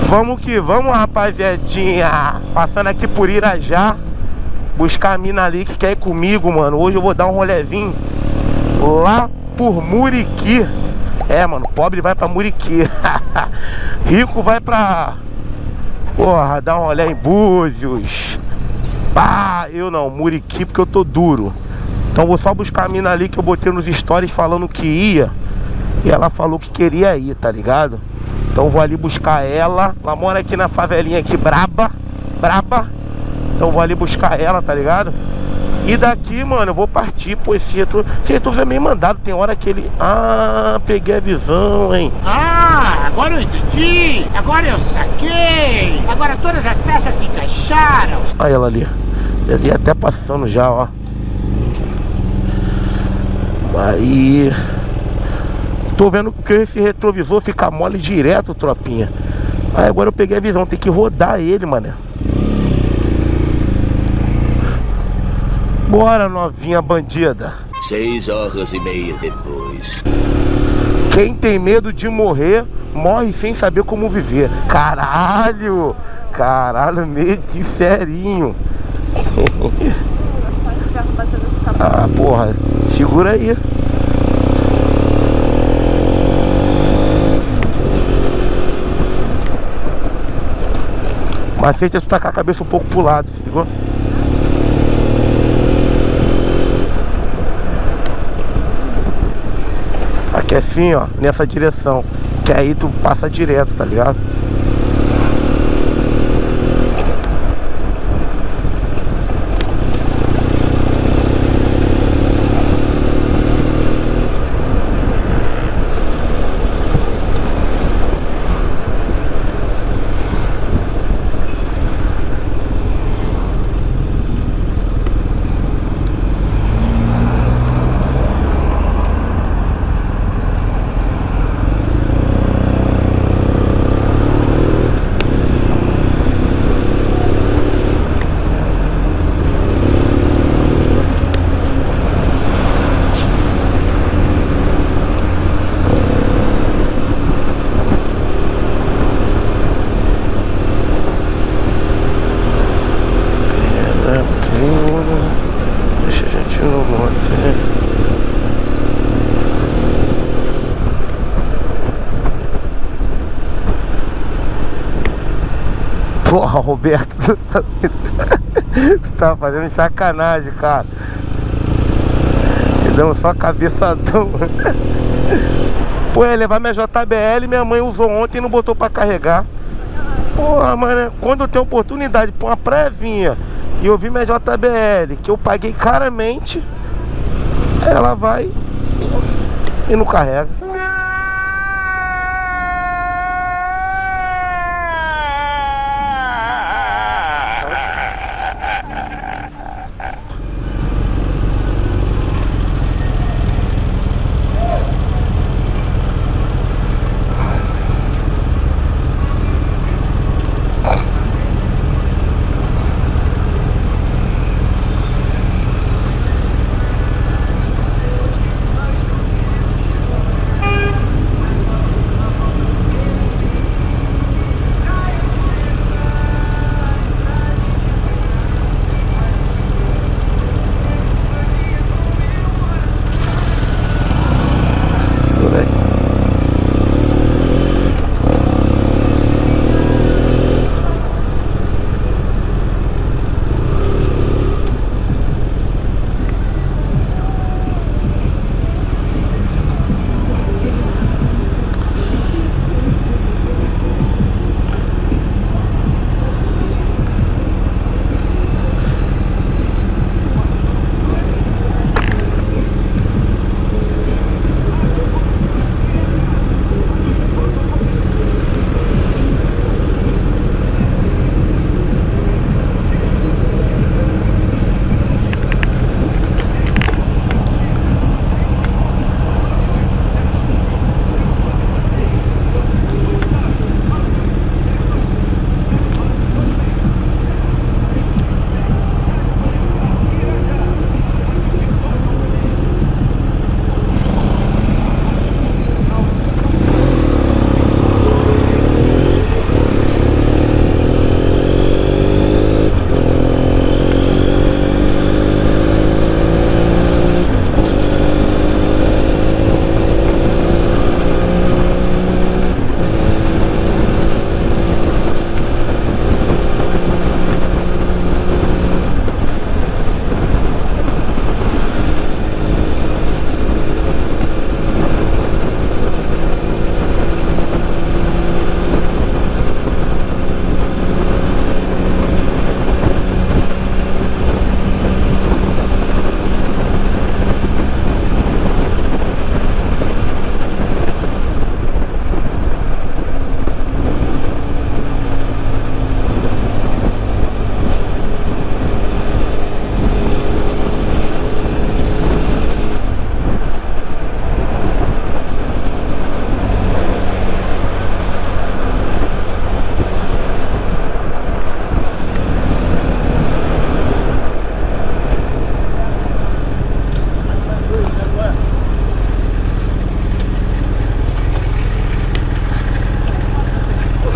Vamos que vamos, rapaziadinha. Passando aqui por Irajá, buscar a mina ali que quer ir comigo, mano. Hoje eu vou dar um rolezinho lá por Muriqui. É, mano, pobre vai pra Muriqui. Rico vai pra... Porra, dar um rolê em Búzios. Pá, eu não, Muriqui, porque eu tô duro. Então vou só buscar a mina ali que eu botei nos stories falando que ia. E ela falou que queria ir, tá ligado? Então vou ali buscar ela. Ela mora aqui na favelinha aqui, braba. Então vou ali buscar ela, tá ligado? E daqui, mano, eu vou partir. Pô, esse retrovisor é meio mandado. Tem hora que ele... Ah, peguei a visão, hein? Ah, agora eu entendi. Agora eu saquei. Agora todas as peças se encaixaram. Olha ela ali. Já ia até passando já, ó. Aí... Tô vendo que esse retrovisor fica mole direto, tropinha. Aí agora eu peguei a visão. Tem que rodar ele, mané. Bora, novinha bandida. 6h30 depois. Quem tem medo de morrer, morre sem saber como viver. Caralho! Caralho, meio diferinho. Ah, porra. Segura aí. Macete é tu tacar a cabeça um pouco pro lado, se ligou? Aqui é assim, ó, nessa direção. Que aí tu passa direto, tá ligado? Deixa a gente no monte. Porra, Roberto. Tu tá fazendo sacanagem, cara. Me deu só cabeçadão. Pô, ia levar minha JBL, minha mãe usou ontem e não botou pra carregar. Porra, mano, quando eu tenho oportunidade pra uma prévinha e eu vi minha JBL, que eu paguei caramente, ela vai e não carrega.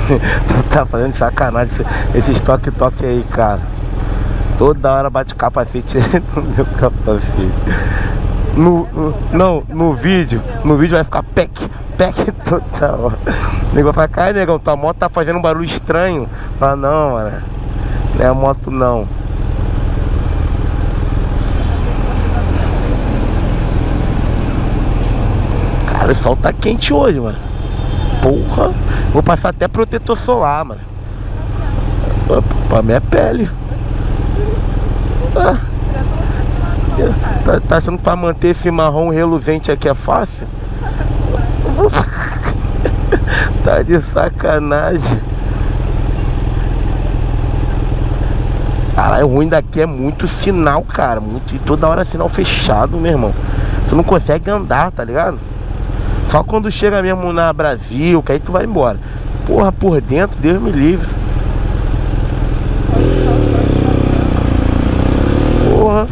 Tu tá fazendo sacanagem esses toque aí, cara. Toda hora bate capacete no meu capacete. No vídeo vai ficar pec toda hora. Negão pra cá, negão, tua moto tá fazendo um barulho estranho. Fala, não, mano, não é a moto não. Cara, o sol tá quente hoje, mano. Porra, vou passar até protetor solar, mano. Pra minha pele. Tá achando que pra manter esse marrom reluzente aqui é fácil? Tá de sacanagem. Caralho, o ruim daqui é muito sinal, cara. Muito, e toda hora sinal fechado, meu irmão. Tu não consegue andar, tá ligado? Só quando chega mesmo na Brasil, que aí tu vai embora. Porra, por dentro, Deus me livre. Porra.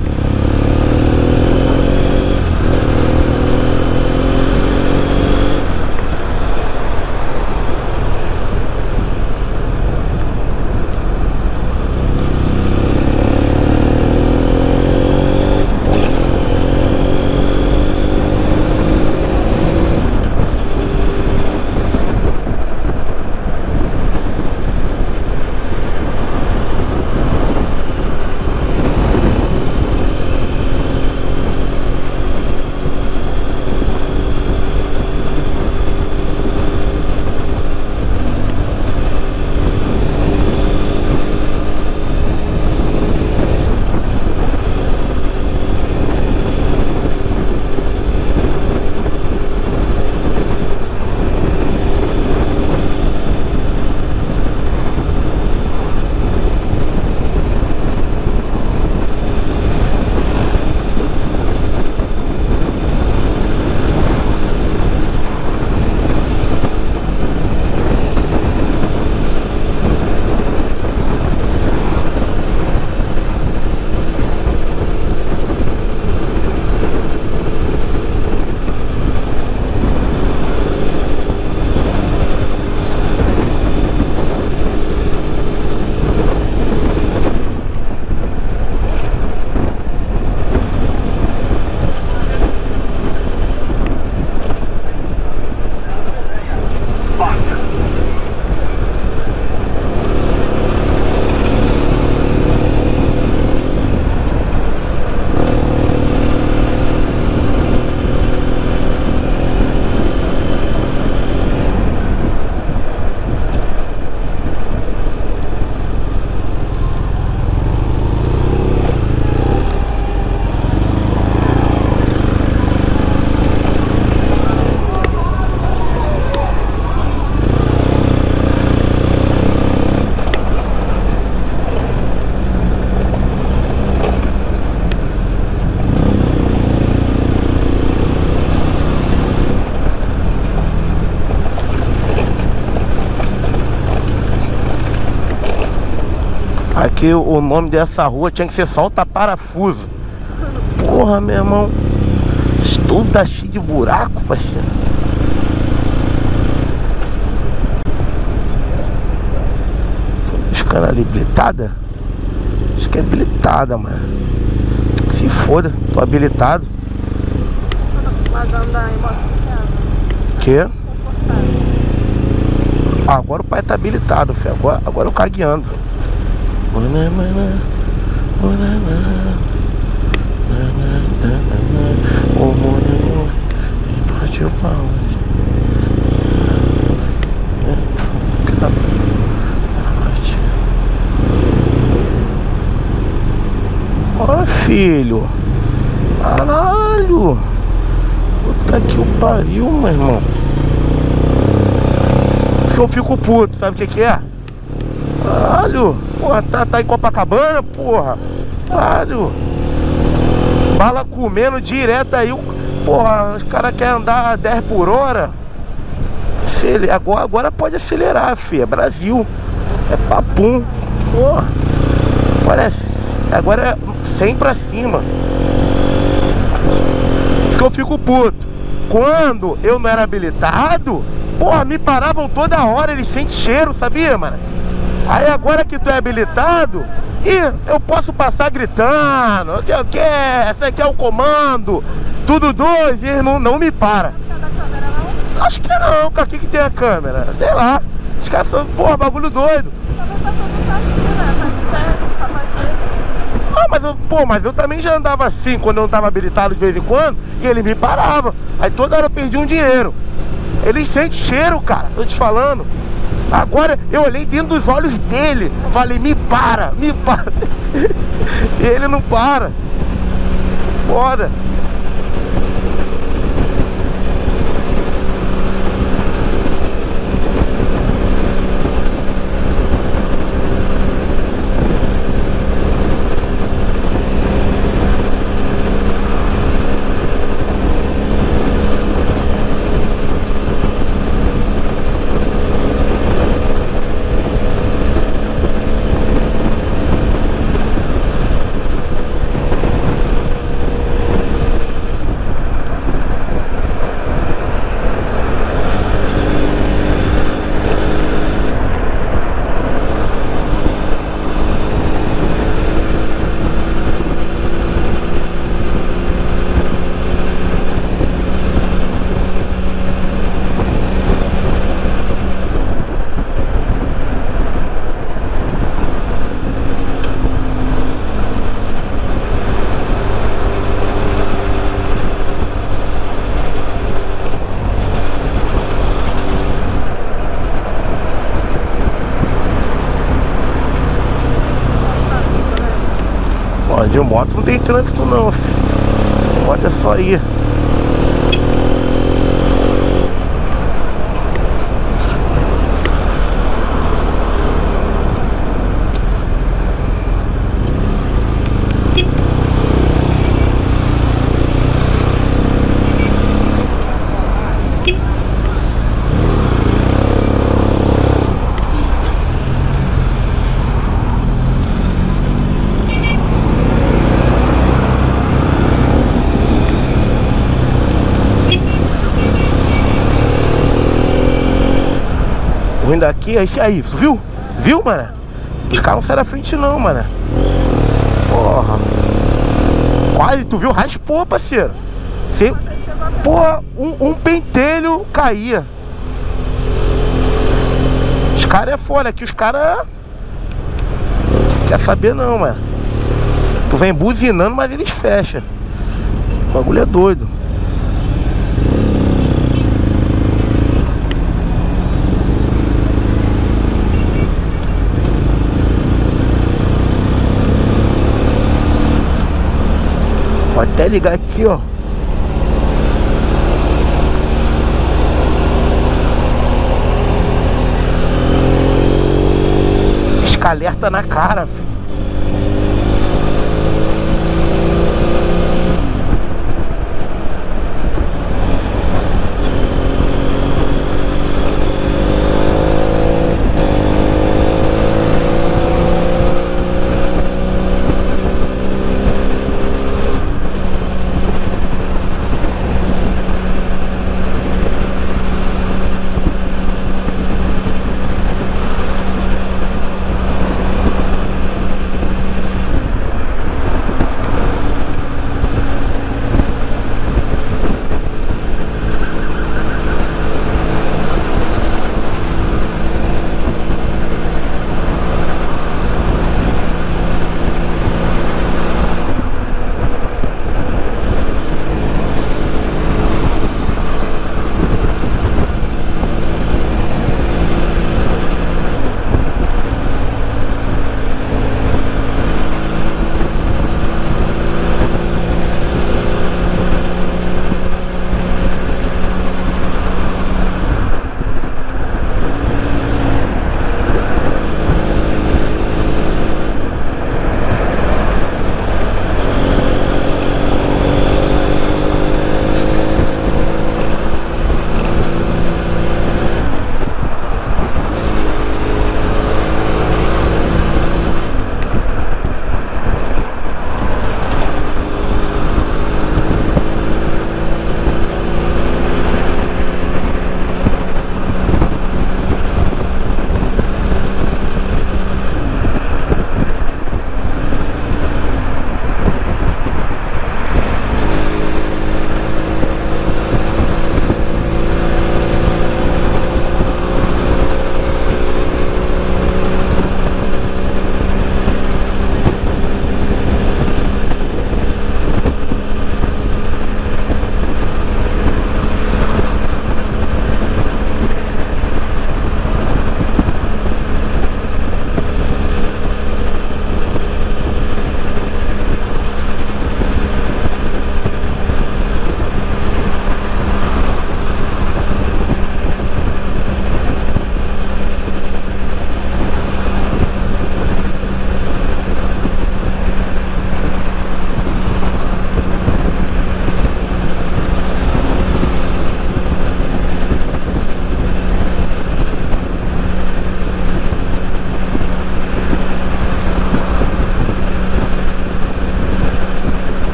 Aqui o nome dessa rua tinha que ser Solta Parafuso. Porra, meu irmão. Tudo tá cheio de buraco, parceiro. Buscando ali, blitada? Acho que é blitada, mano. Se foda, tô habilitado. Mas andar em moto. Que? Ah, agora o pai tá habilitado, filho. Agora eu cagueando. Olha, filho. Caralho. Puta que o pariu, meu irmão. Isso que eu fico puto, sabe o que é? Caralho. Porra, tá em Copacabana, porra. Caralho. Bala comendo direto aí. Porra, os caras querem andar 10 por hora. Agora pode acelerar, filho. É Brasil. É papum. Porra. Agora é 100 pra cima. Isso que eu fico puto. Quando eu não era habilitado, Porra, me paravam toda hora, eles sentem cheiro, sabia, mano? Aí agora que tu é habilitado, eu posso passar gritando, o que é? Esse aqui é o comando, tudo dois, e eles não me param. Acho que não, cara, o que tem a câmera? Sei lá, os caras são, porra, bagulho doido. Ah, mas eu também já andava assim, quando eu não tava habilitado de vez em quando, e ele me parava. Aí toda hora eu perdi um dinheiro. Eles sentem cheiro, cara, tô te falando. Agora eu olhei dentro dos olhos dele, falei, me para. E ele não para. Foda. De moto não tem trânsito não, filho. De moto é só ir. Vindo daqui, aí, viu? Viu, mano? Os caras não saem da frente não, mano. Porra. Quase, tu viu? Raspou, parceiro. Porra, um pentelho caía. Os caras é foda, aqui os caras quer saber não, mano. Tu vem buzinando, mas eles fecham. O bagulho é doido. Vou até ligar aqui, ó. Pisca-alerta na cara, filho.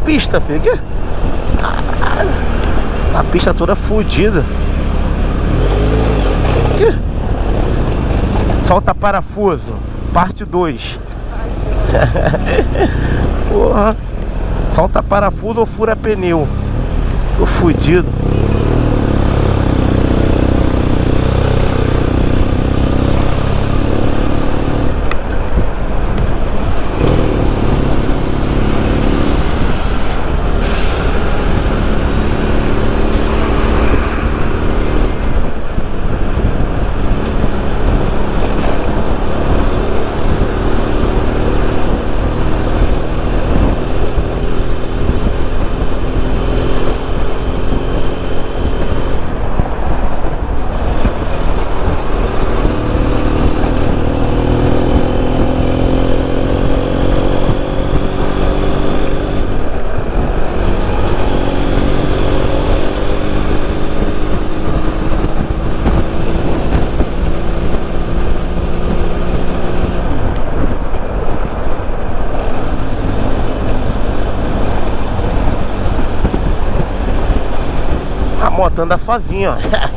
pista, filho. Aqui. Caralho. A pista toda fodida. Aqui. Solta parafuso. Parte 2. Porra. Solta parafuso ou fura pneu. Tô fudido. A moto anda sozinha, ó.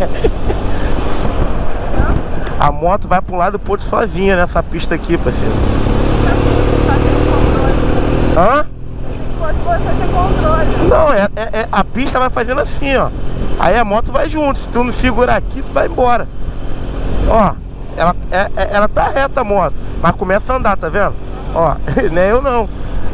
A moto vai pra um lado e pro outro sozinha nessa pista aqui, parceiro. Hã? Você tem controle. Não, a pista vai fazendo assim, ó. Aí a moto vai junto. Se tu não segurar aqui, tu vai embora. Ó, ela tá reta a moto, mas começa a andar, tá vendo? Ó, nem eu não.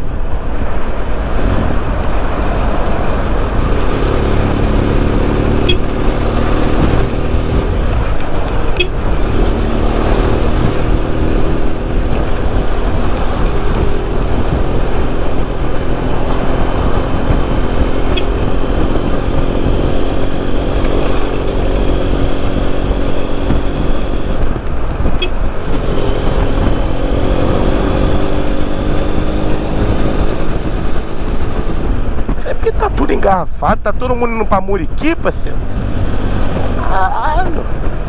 Tá tudo engarrafado, tá todo mundo indo pra Muriqui, parceiro. Caralho.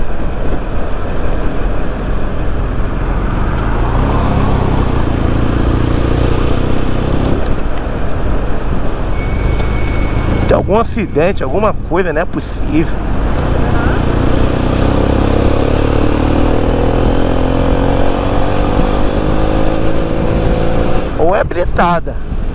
Tem algum acidente, alguma coisa, não é possível. Ou é bretada.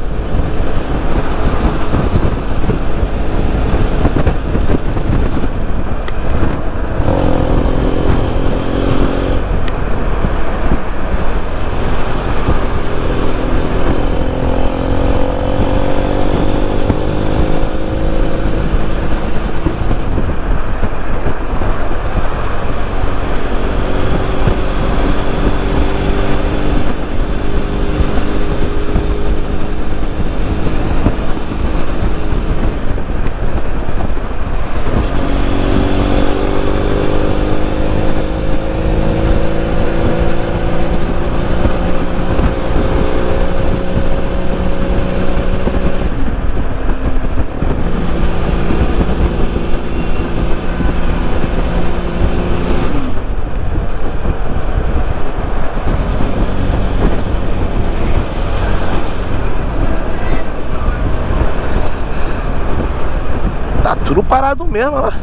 Tá tudo parado mesmo, lá.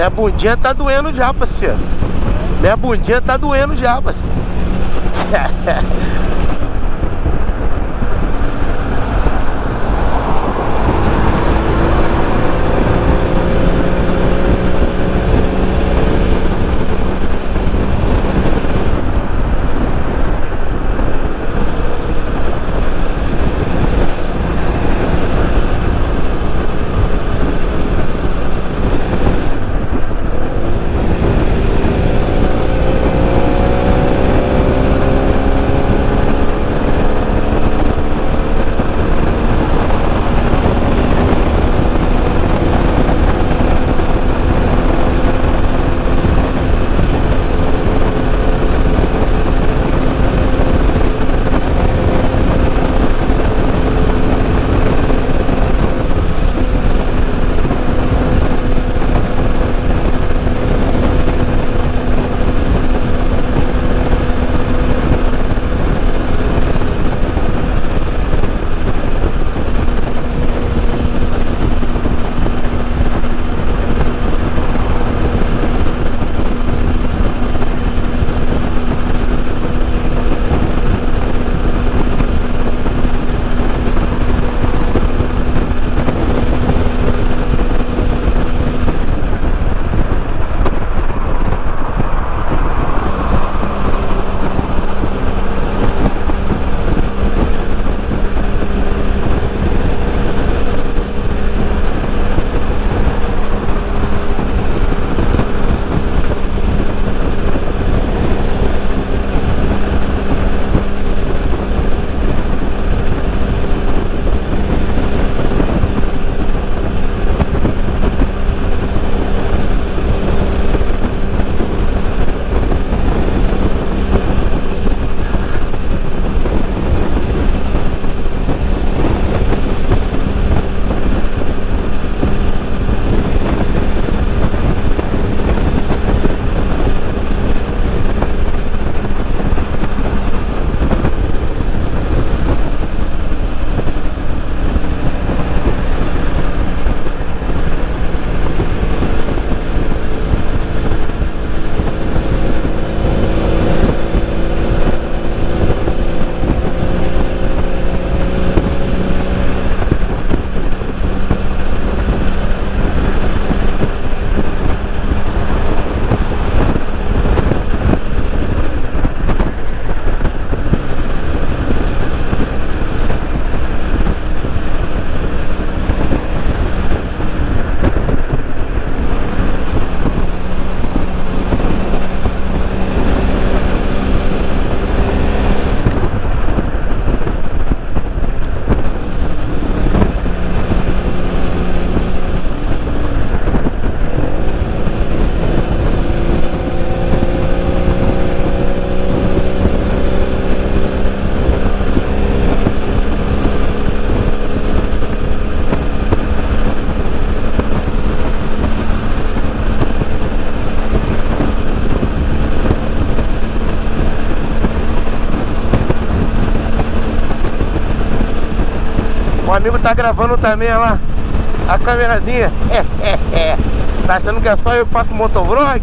Minha bundinha tá doendo já, parceiro. Minha bundinha tá doendo já, parceiro. O amigo tá gravando também, olha lá. A câmerazinha. Tá achando que é só eu que faço motovlog?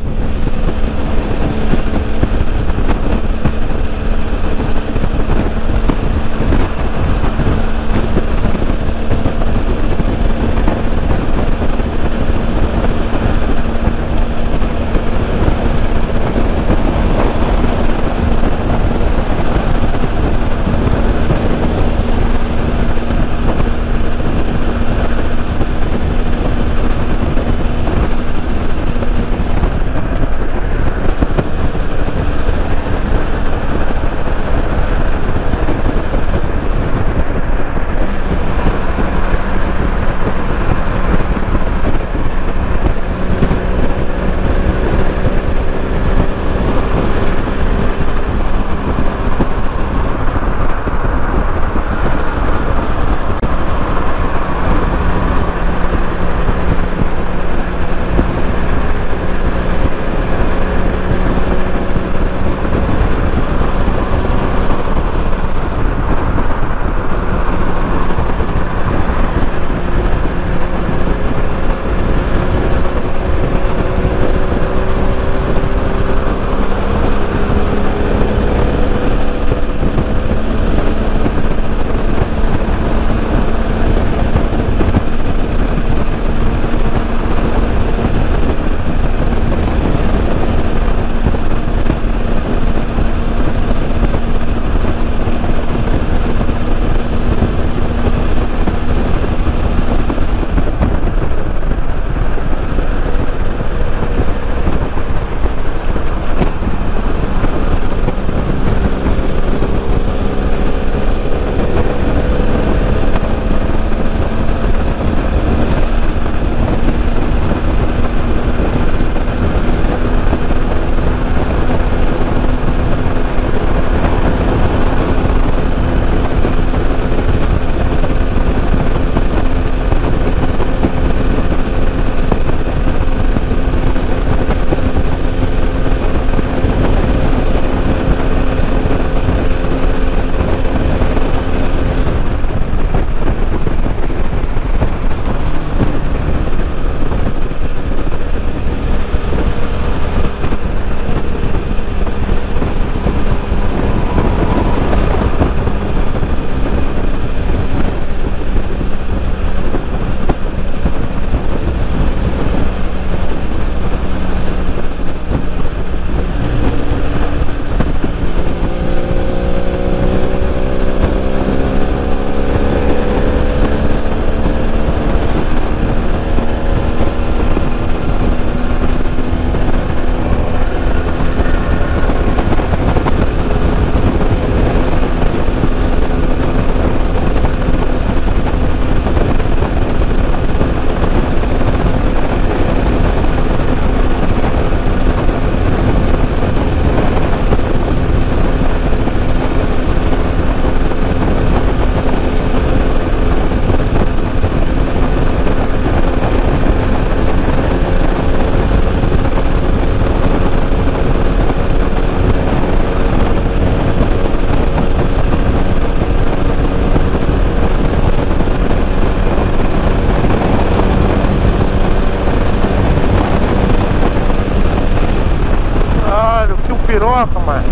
piroca, mano.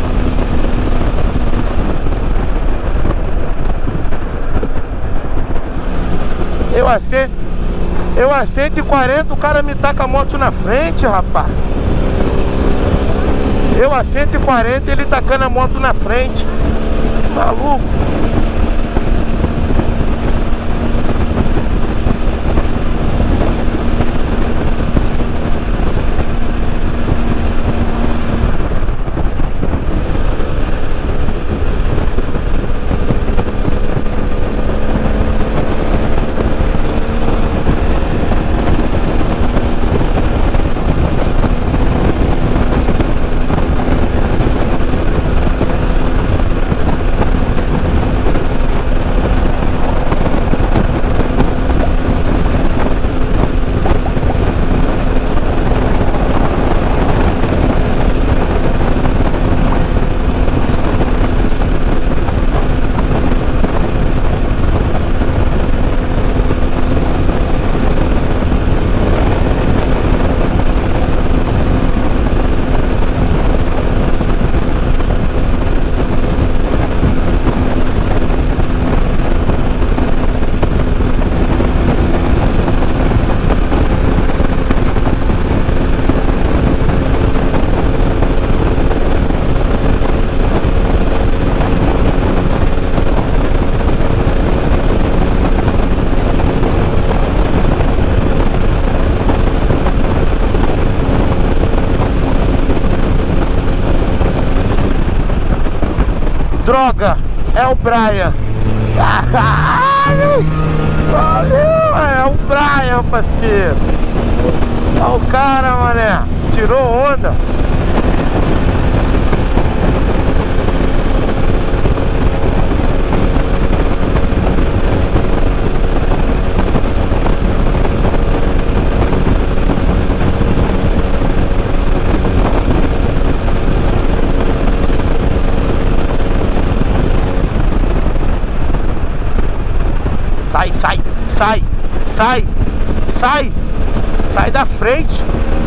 Eu a 140, o cara me taca a moto na frente, rapaz. Eu a 140, ele tacando a moto na frente. Maluco. Droga, é o Brian. Valeu, é o Brian, parceiro. Olha o cara, mané. Tirou onda. Sai da frente.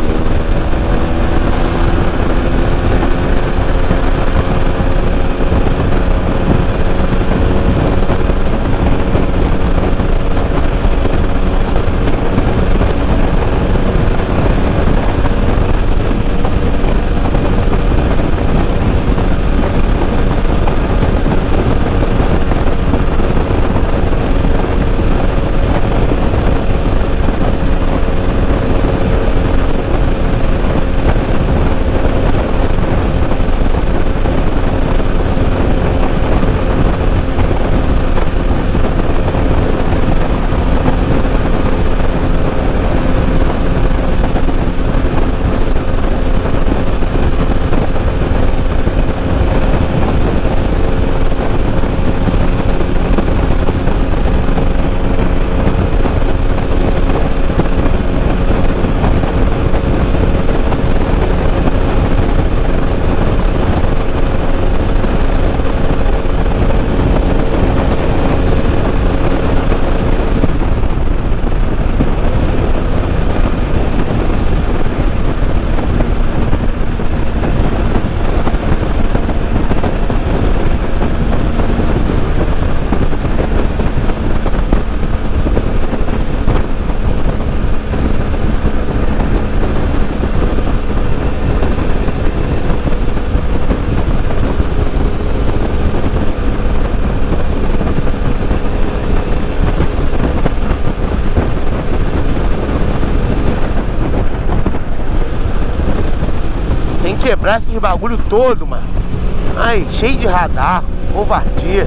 Quebrar esses bagulho todo, mano. Ai, cheio de radar, covardia.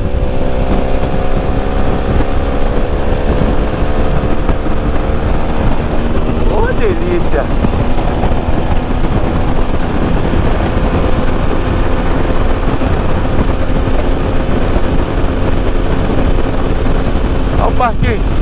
Ô, delícia. Olha o parquinho.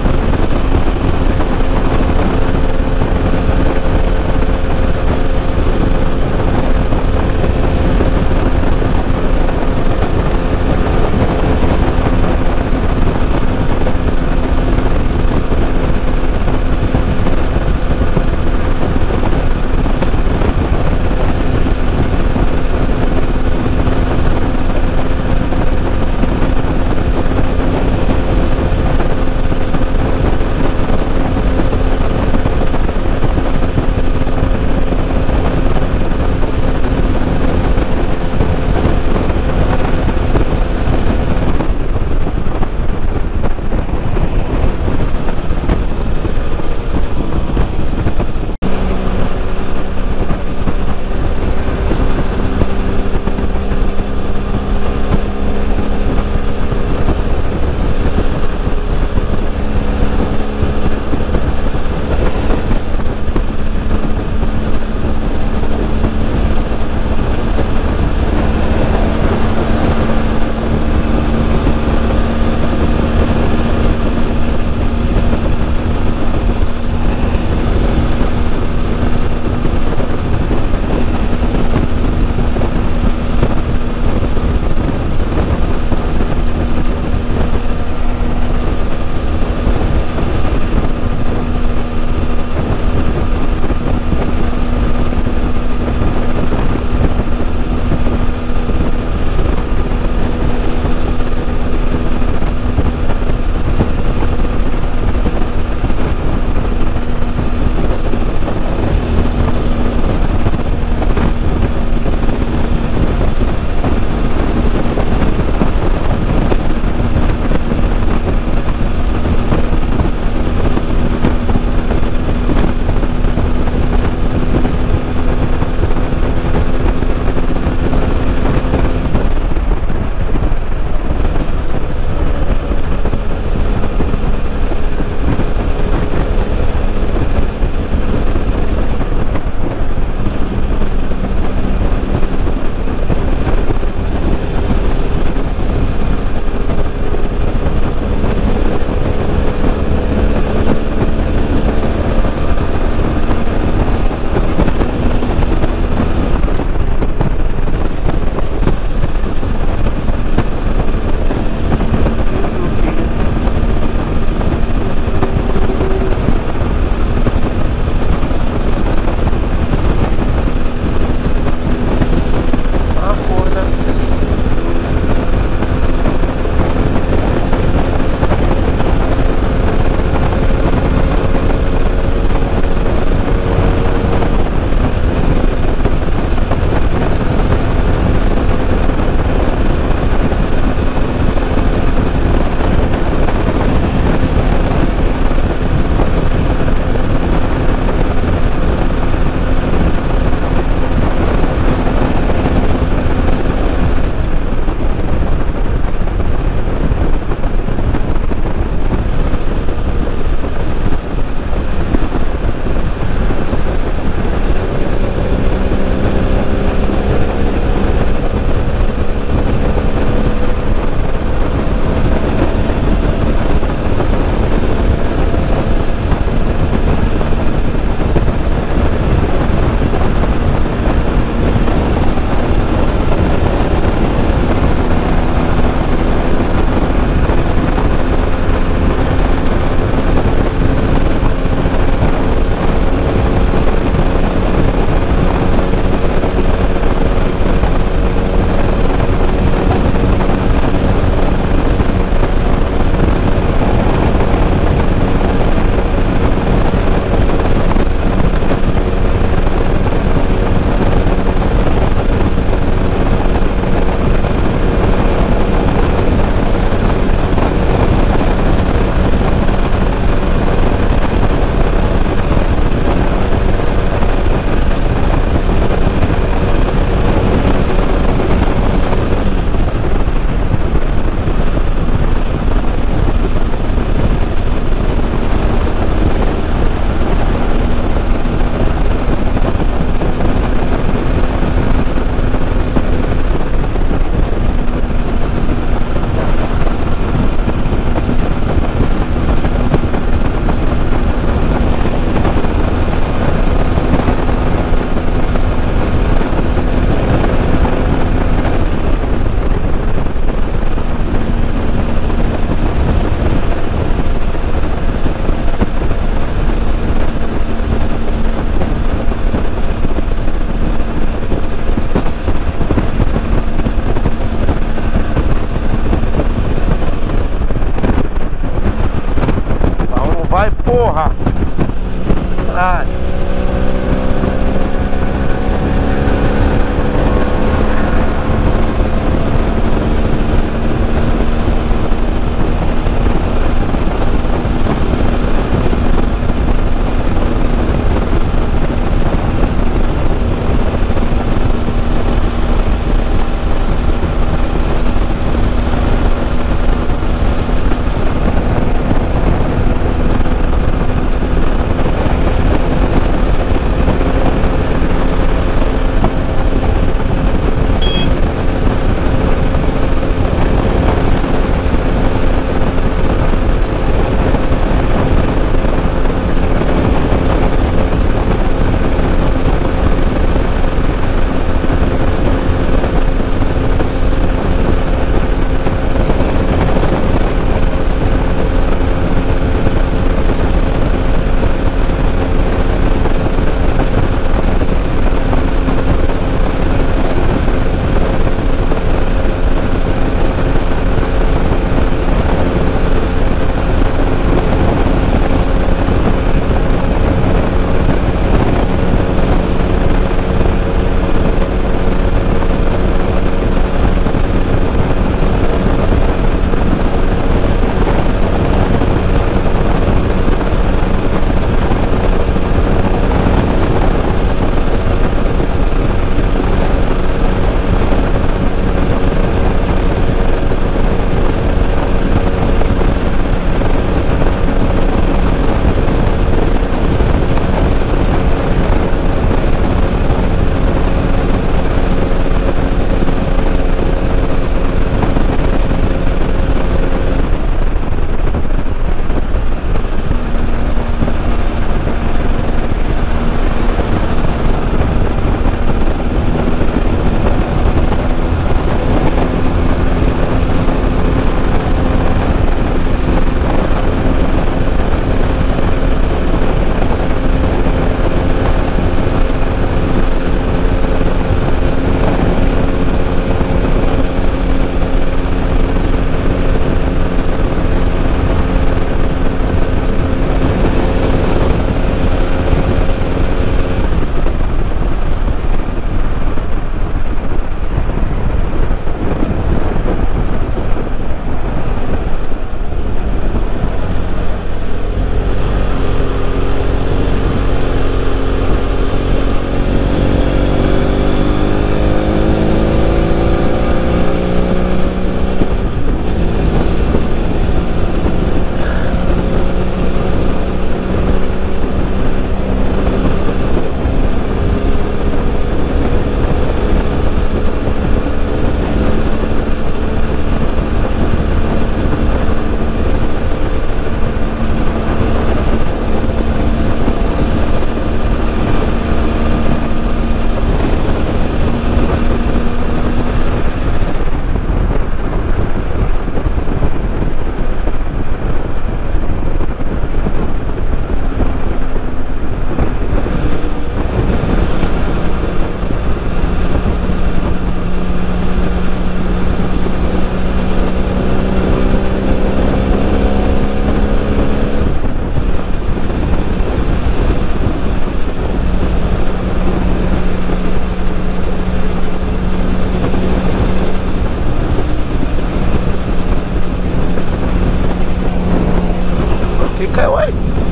fica, ué.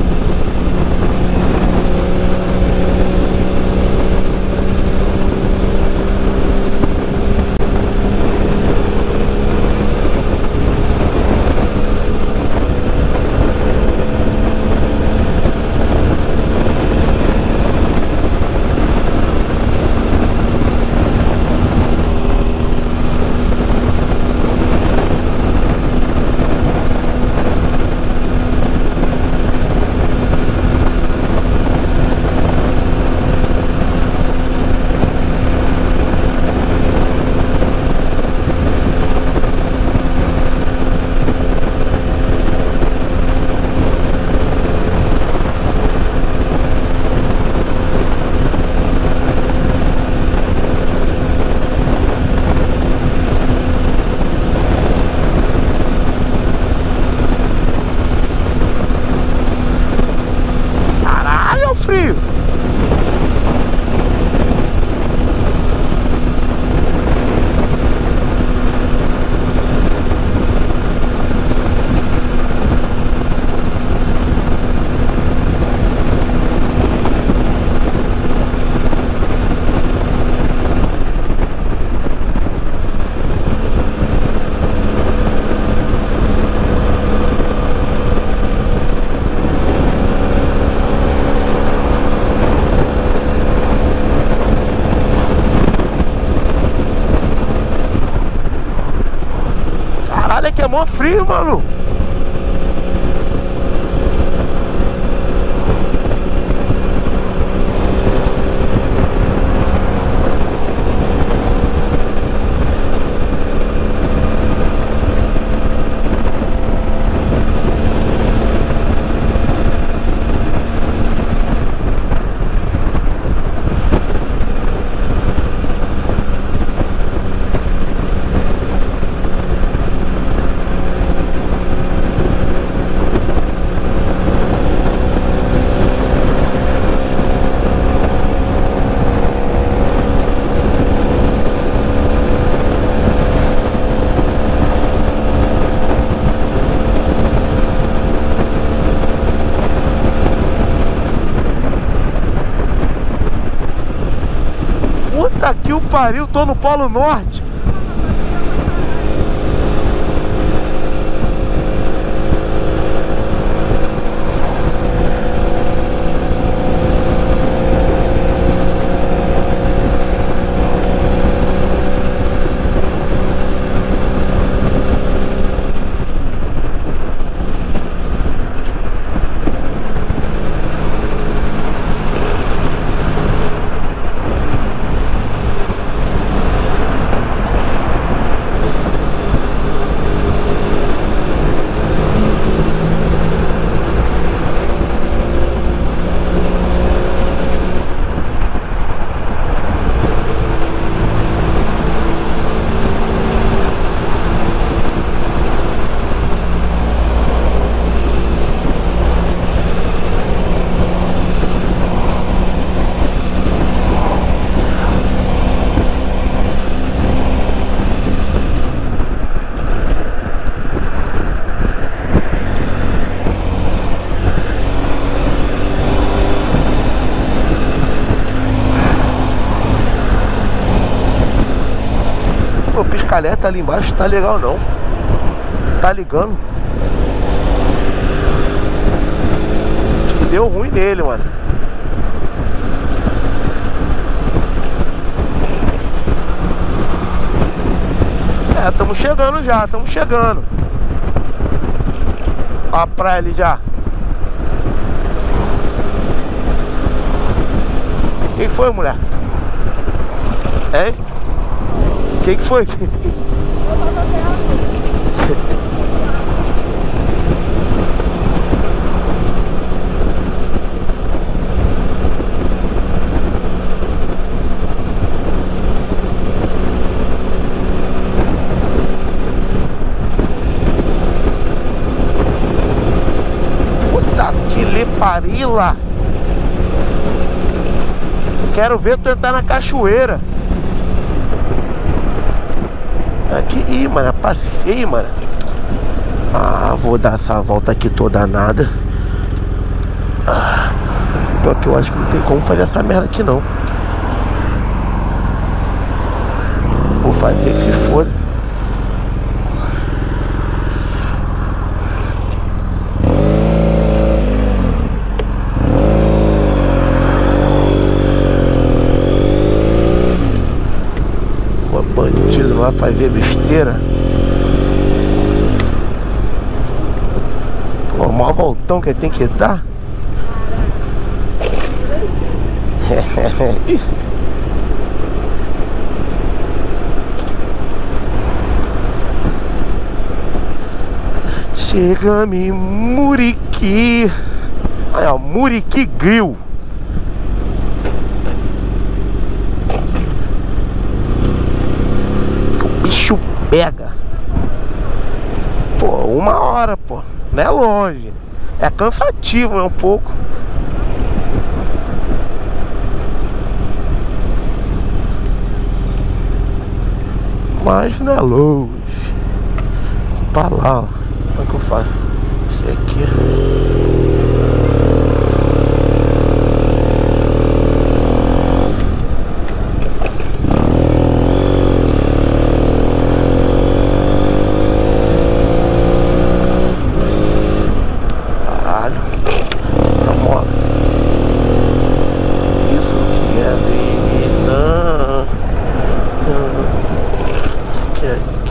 Frio. Caralho, que é mó frio, mano. Puta que o pariu, tô no Polo Norte. O piscaleta ali embaixo tá legal não. Tá ligando. Acho que deu ruim nele, mano. É, estamos chegando já, estamos chegando. Ó a praia ali já. Quem foi, mulher? Hein? Quem que foi? Puta que leparila! Quero ver tu entrar na cachoeira. Aqui, ih, mano, passei, mano. Ah, vou dar essa volta aqui toda nada. Pior que eu acho que não tem como fazer essa merda aqui não. Vou fazer que se foda. O bandido não vai fazer besteira. Pô, o maior voltão que ele tem que dar. Chega-me Muriqui. Olha, Muriqui Grill. O bicho pega. Pô, 1 hora, pô. Não é longe. É cansativo, é um pouco. Mas não é longe. Pra lá, ó. Como é que eu faço? Isso aqui. Caralho. Tá mole. Isso que é avenida. Que é aqui.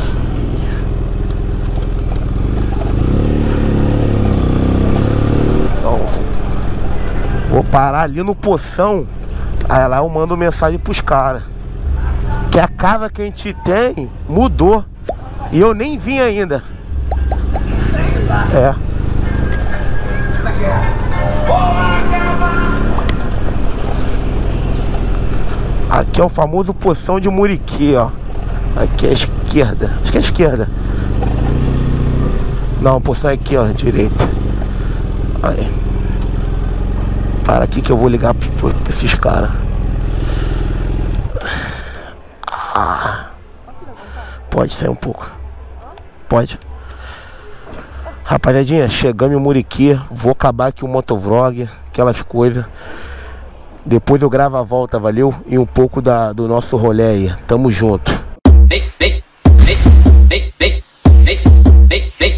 Vou parar ali no Poção. Aí lá eu mando mensagem pros caras que a casa que a gente tem mudou. E eu nem vim ainda. É. Aqui é o famoso Poção de Muriqui, ó. Aqui é a esquerda. Acho que é a esquerda. Não, o Poção é aqui, ó, direita. Aí. Para aqui que eu vou ligar pra esses caras. Pode sair um pouco. Pode. Rapaziadinha, chegamos em Muriqui. Vou acabar aqui o motovlog, aquelas coisas. Depois eu gravo a volta, valeu? E um pouco do nosso rolê aí. Tamo junto.